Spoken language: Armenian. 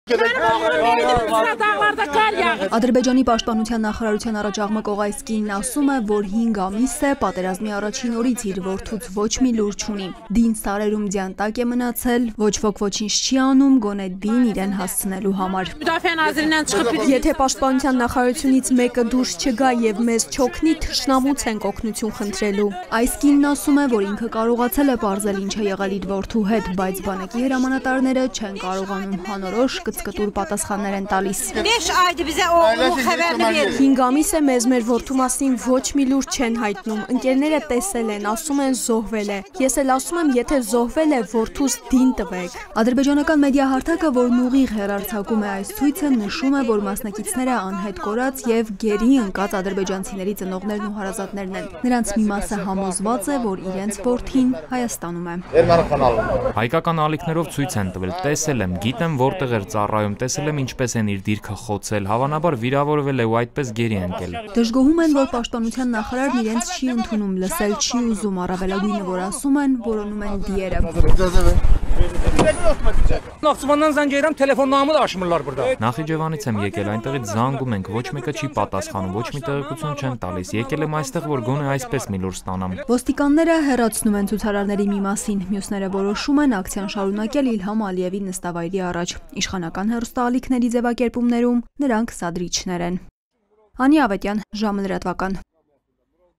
Ադրբեջանի պաշտպանության նախարարության առաջաղմկող այս կինն ասում է, որ 5 ամիս է պատերազմի առաջին օրից իր որդուց ոչ մի լուր չունի։ Դին սարերում ձյան տակ է մնացել, ոչ ոք ոչինչ չի անում, գոնե դին իրեն հասցնելու համար։ Եթե պաշտպանության նախարարությունից մեկը դուրս չգա եւ մեզ չօգնի, թշնամուց ենք օգնություն խնդրելու։ Այս կինն ասում է, որ ինքը կարողացել է պարզել ինչ է եղել իր որդու հետ, բայց բանակի հրամանատարները չեն կարողանում հանորոշ կծկտուր պատասխաններ են տալիս։ 5 ամիս է մեզ մեր որդու մասին ոչ մի լուր չեն հայտնում, ընկերները տեսել են, ասում են զոհվել է։ Ես էլ ասում եմ, եթե զոհվել է, որդուս դին տվեք։ Ադրբեջանական մեդիա հարթակը, որն ուղիղ հեռարձակում է այս ցույցը, նշում է, որ մասնակիցները անհետ կորած եւ գերի ընկած ադրբեջանցիների ծնողներն ու հարազատներն են։ Նրանց մի մասը համոզված է, որ իրենց որդին Հայաստանում է։ Հայկական ալիքներով ցույց են տվել, տեսել եմ, գիտեմ որտեղ էր ծառայում, տեսել եմ ինչպես են իր դիրքը խոցել, հավանաբար վիրավորվել է ու այդպես գերի ընկել։ Դժգոհում են, որ պաշտպանության նախարարն իրենց չի ընդունում, լսել չի ուզում, առավելագույնը որ ասում են, որոնում են դիերը։ Նախճեվանից զանգ երամ, տելեֆոննամը da aşmırlar burada։ Նախիջևանից եմ եկել, այնտեղից զանգում ենք, ոչ մեկը չի պատասխանում, ոչ մի տեղեկություն չեն տալիս։ Եկել եմ այստեղ, որ գոնե այսպես մի լուր ստանամ։ Ոստիկանները հեռացնում են ցուցարարների մի մասին, մյուսները որոշում են ակցիան շարունակել Իլհամ Ալիևի նստավայրի առաջ։ Իշխանական հեռուստաալիքների ձևակերպումներում նրանք սադրիչներ են։ Անի Ավետյան, ժամը լրատվական։